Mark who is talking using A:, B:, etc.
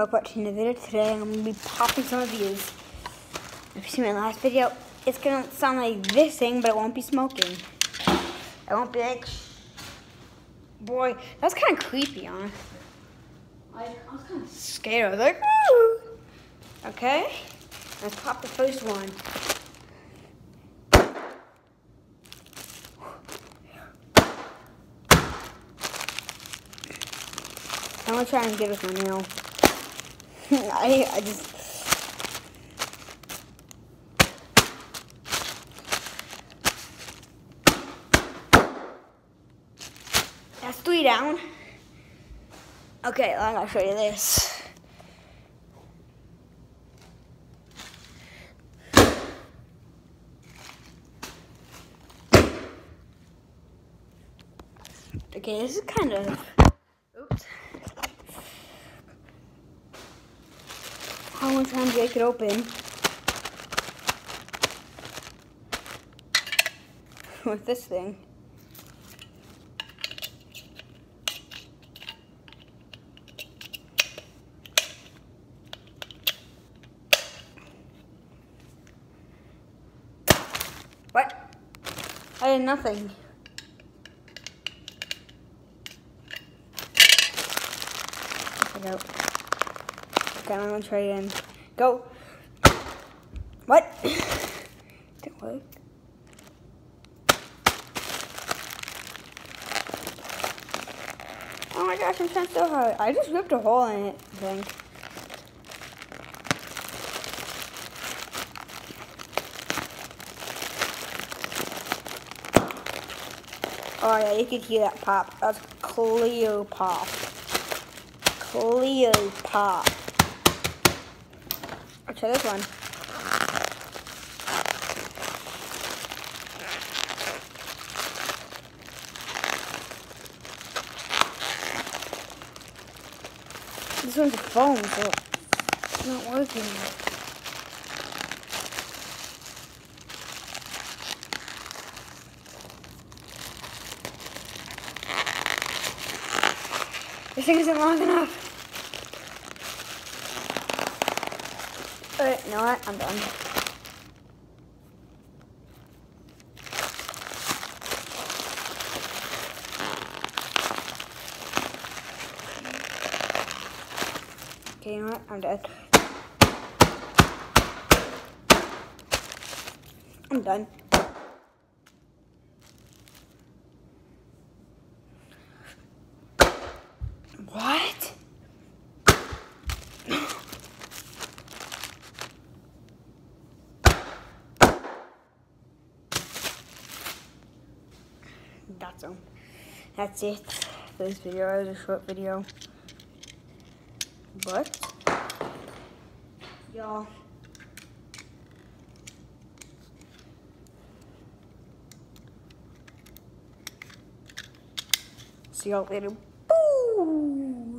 A: for watching the video today. I'm going to be popping some of these. If you see my last video, it's going to sound like this thing, but it won't be smoking. It won't be like, boy, that's kind of creepy, huh? I was kind of scared. I was like, ooh. Okay, let's pop the first one. I'm gonna try and get it with my nail. I just. That's 3 down. Okay, I'm gonna show you this. Okay, this is kind of. Oops. How many times do I get open? With this thing. What? I did nothing. Go. Okay, I'm gonna try again. Go. What? Didn't work. Oh my gosh, I'm trying so hard. I just ripped a hole in it, I think. Oh yeah, you could hear that pop. That's clear pop. Clear pop. I'll try this one. This one's a foam, so it's not working. This thing isn't long enough. Alright, you know what? I'm done. Okay, you know what? I'm dead. I'm done. What? That's it for this video. It was a short video. But, y'all, see y'all later. Boo!